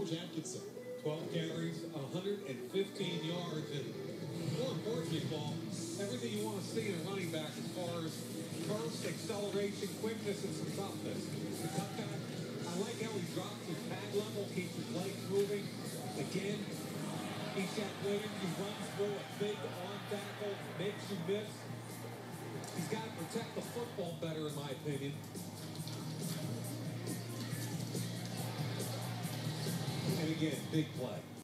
George Atkinson. 12 carries, 115 yards, and more importantly, Paul, everything you want to see in a running back as far as burst, acceleration, quickness, and some toughness. The cutback, I like how he drops his pad level, keeps his legs moving. Again, he's got Williams, he runs through a big arm tackle, makes you miss. He's got to protect the football better, in my opinion. And again, big play.